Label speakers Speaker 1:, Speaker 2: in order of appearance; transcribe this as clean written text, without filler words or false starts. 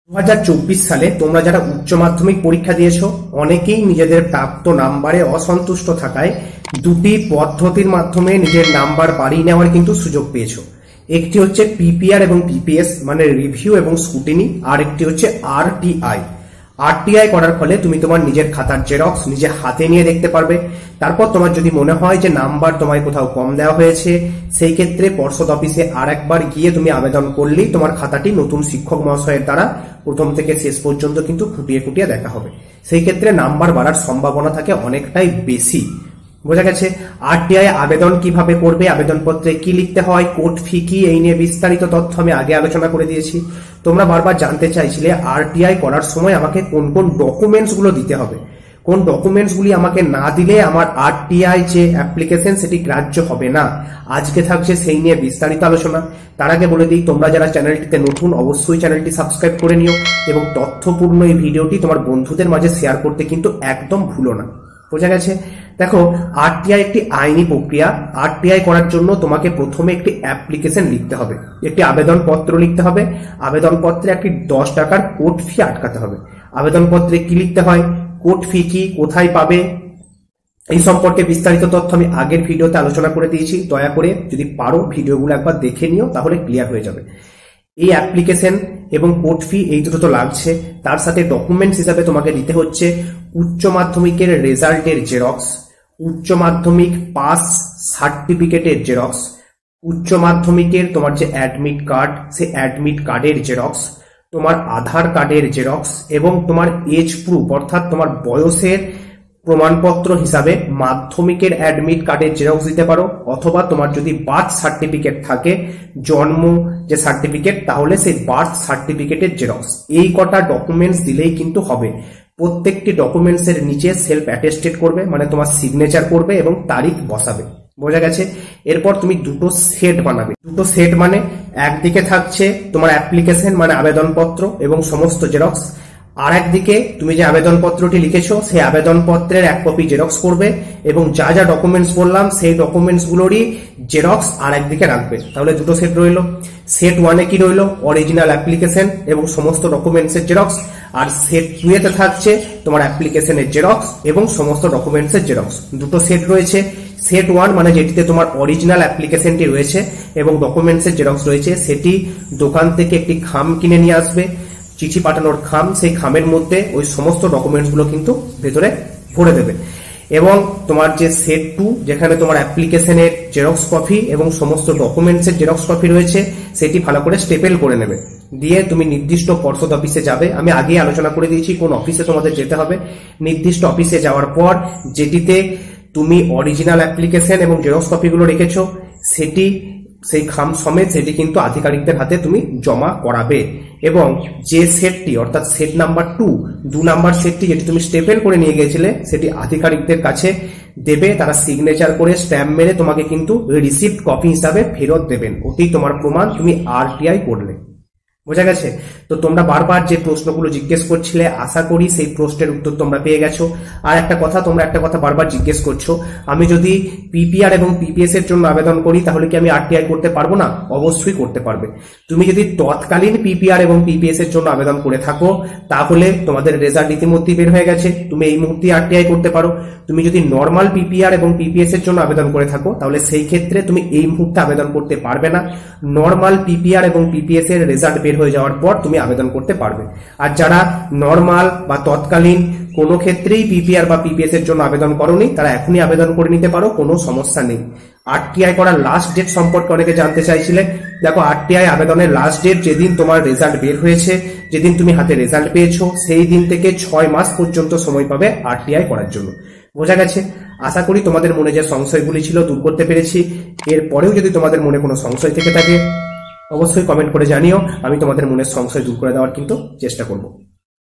Speaker 1: 2024 সালে তোমরা যারা উচ্চ মাধ্যমিক পরীক্ষা দিয়েছো অনেকেই নিজেদের প্রাপ্ত নাম্বারে অসন্তুষ্ট থাকায় দুটি পদ্ধতির মাধ্যমে নিজের নাম্বার বাড়িয়ে নেওয়ার কিন্তু সুযোগ পেয়েছো। একটি হচ্ছে পিপিআর এবং পিপিএস মানে রিভিউ এবং স্ক্রুটিনি, আর একটি হচ্ছে আরটিআই। আরটিআই করার ফলে তুমি তোমার নিজের খাতার জেরক্স নিজে হাতে নিয়ে দেখতে পারবে। তারপর তোমার যদি মনে হয় যে নাম্বার তোমায় কোথাও কম দেওয়া হয়েছে, সেই ক্ষেত্রে পর্ষদ অফিসে আর একবার গিয়ে তুমি আবেদন করলেই তোমার খাতাটি নতুন শিক্ষক মহাশয়ের দ্বারা প্রথম থেকে শেষ পর্যন্ত কিন্তু খুঁটিয়ে খুঁটিয়ে দেখা হবে। সেই ক্ষেত্রে নাম্বার বাড়ার সম্ভাবনা থাকে অনেকটাই বেশি। বোঝা গেছে? আরটিআই আবেদন কিভাবে করবে, আবেদনপত্রে কি লিখতে হয়, কোর্ট ফি কি, এই নিয়ে বিস্তারিত তথ্য আমি আগে আলোচনা করে দিয়েছি। তোমরা বারবার জানতে চাইছিলে আরটিআই করার সময় আমাকে কোন কোন ডকুমেন্টস গুলো দিতে হবে, কোন ডকুমেন্টস গুলি আমাকে না দিলে আমার আরটিআই যে অ্যাপ্লিকেশন সেটি গ্রাহ্য হবে না। আজকে থাকছে সেই নিয়ে বিস্তারিত আলোচনা। তার আগে বলে দিই, তোমরা যারা চ্যানেলটিতে নতুন অবশ্যই চ্যানেলটি সাবস্ক্রাইব করে নিও এবং তথ্যপূর্ণ এই ভিডিওটি তোমার বন্ধুদের মাঝে শেয়ার করতে কিন্তু একদম ভুলো না। বোঝা গেছে? দেখো, আরটিআই একটি আইনি প্রক্রিয়া। আরটিআই করার জন্য তোমাকে প্রথমে একটি অ্যাপ্লিকেশন লিখতে হবে, একটি আবেদনপত্র লিখতে হবে। আবেদনপত্রে একটি 10 টাকার কোর্ট ফি আটকাতে হবে। আবেদনপত্রে কি লিখতে হয়, কোর্ট ফি কি, কোথায় পাবে, এই সম্পর্কে বিস্তারিত তথ্য আমি আগের ভিডিওতে আলোচনা করে দিয়েছি। দয়া করে যদি পারো ভিডিওগুলো একবার দেখে নিও, তাহলে ক্লিয়ার হয়ে যাবে। এই অ্যাপ্লিকেশন এবং কোর্ট ফি এই দুটো তো লাগছে, তার সাথে ডকুমেন্টস হিসাবে তোমাকে দিতে হচ্ছে উচ্চ মাধ্যমিকের রেজাল্টের জেরক্স, উচ্চ মাধ্যমিক পাস সার্টিফিকেটের জেরক্স, উচ্চ মাধ্যমিকের তোমার যে অ্যাডমিট কার্ড, সেই অ্যাডমিট কার্ডের জেরক্স, তোমার আধার কার্ডের জেরক্স এবং তোমার এজ প্রুফ অর্থাৎ তোমার বয়সের প্রমাণপত্র হিসাবে মাধ্যমিকের অ্যাডমিট কার্ডের জেরক্স দিতে পারো, অথবা তোমার যদি বার্থ সার্টিফিকেট থাকে, জন্ম যে সার্টিফিকেট, তাহলে সেই বার্থ সার্টিফিকেটের জেরক্স। এই কটা ডকুমেন্টস দিলেই কিন্তু হবে। প্রত্যেকটি ডকুমেন্টসের নিচে সেলফ অ্যাটেস্টেড করবে, মানে তোমার সিগনেচার করবে এবং তারিখ বসাবে। বোঝা গেছে? এরপর তুমি দুটো সেট বানাবে। দুটো সেট মানে একদিকে থাকছে তোমার অ্যাপ্লিকেশন মানে আবেদনপত্র এবং সমস্ত জেরক্স, আর একদিকে তুমি যে আবেদনপত্রটি লিখেছো সেই আবেদনপত্রের এক কপি জেরক্স করবে এবং যা যা ডকুমেন্টস বললাম সেই ডকুমেন্টস গুলোরই জেরক্স আর একদিকে রাখবে। তাহলে দুটো সেট রইল। সেট 1-এ কি রইল, অরিজিনাল অ্যাপ্লিকেশন এবং সমস্ত ডকুমেন্টসের জেরক্স, আর সেট 2-এতে থাকছে তোমার অ্যাপ্লিকেশনের জেরক্স এবং সমস্ত ডকুমেন্টসের জেরক্স। দুটো সেট রয়েছে। সেট 1 মানে যেটিতে তোমার অরিজিনাল অ্যাপ্লিকেশনটি রয়েছে এবং ডকুমেন্টসের জেরক্স রয়েছে, সেটি দোকান থেকে একটি খাম কিনে নিয়ে আসবে, চিঠি পাঠানোর খাম, সেই খামের মধ্যে ওই সমস্ত ডকুমেন্টস গুলো কিন্তু ভেতরে ভরে দেবে। এবং তোমার যে সেট 2 যেখানে তোমার অ্যাপ্লিকেশনের জেরক্স কপি এবং সমস্ত ডকুমেন্টসের জেরক্স কপি রয়েছে, সেটি ভালো করে স্টেপেল করে নেবে। দিয়ে তুমি নির্দিষ্ট পর্ষদ অফিসে যাবে। আমি আগেই আলোচনা করে দিয়েছি কোন অফিসে তোমাদের যেতে হবে। নির্দিষ্ট অফিসে যাওয়ার পর যেটিতে তুমি অরিজিনাল অ্যাপ্লিকেশন এবং জেরক্স কপিগুলো রেখেছো, সেটি সেই খাম সমেত সেটি কিন্তু আধিকারিকদের হাতে তুমি জমা করাবে। এবং যে সেটটি অর্থাৎ সেট নাম্বার 2 নাম্বার সেটটি যেটি তুমি স্টেপেল করে নিয়ে গিয়েছিলে, সেটি আধিকারিকদের কাছে দেবে। তারা সিগনেচার করে স্ট্যাম্প মেরে তোমাকে কিন্তু রিসিপ্ট কপি হিসাবে ফেরত দেবেন। ওতেই তোমার প্রমাণ তুমি আরটিআই করলে। বোঝা গেছে? তো তোমরা বারবার যে প্রশ্নগুলো জিজ্ঞেস করছিলে, আশা করি সেই প্রশ্নের উত্তর তোমরা পেয়ে গেছো। আর তোমরা একটা কথা বারবার জিজ্ঞেস করছো, আমি যদি পিপিআর এবং পিপিএস এর জন্য আবেদন করি তাহলে কি আমি আরটিআই করতে পারবো না? অবশ্যই করতে পারবে। তুমি যদি তৎকালীন পিপিআর এবং পিপিএস এর জন্য আবেদন করে থাকো, তাহলে তোমাদের রেজাল্ট ইতিমধ্যেই বের হয়ে গেছে, তুমি এই মুহূর্তে আরটিআই করতে পারো। তুমি যদি নর্মাল পিপিআর এবং পিপিএস এর জন্য আবেদন করে থাকো, তাহলে সেই ক্ষেত্রে তুমি এই মুহূর্তে আবেদন করতে পারবে না। নর্মাল পিপিআর এবং পিপিএস এর রেজাল্ট বের হয়ে যাওয়ার পর তুমি আবেদন করতে পারবে। আর যারা নর্মাল বা তৎকালীন কোনো ক্ষেত্রেই পিপিআর বা পিপিএস এর জন্য আবেদন করোনি, তারা এখনই আবেদন করে নিতে পারো, কোনো সমস্যা নেই। আরটিআই করার লাস্ট ডেট সম্পর্কে অনেকে জানতে চাইছিলে। দেখো, আরটিআই আবেদনের লাস্ট ডেট যেদিন তোমার রেজাল্ট বের হয়েছে, যেদিন তুমি হাতে রেজাল্ট পেয়েছো, সেই দিন থেকে 6 মাস পর্যন্ত সময় পাবে আরটিআই করার জন্য। বোঝা গেছে? আশা করি তোমাদের মনে যে সংশয়গুলি ছিল দূর করতে পেরেছি। এরপরেও যদি তোমাদের মনে কোনো সংশয় থেকে থাকে, অবশ্যই কমেন্ট করে জানিও। আমি তোমাদের মনের সংশয় দূর করে দেওয়ার কিন্তু চেষ্টা করব।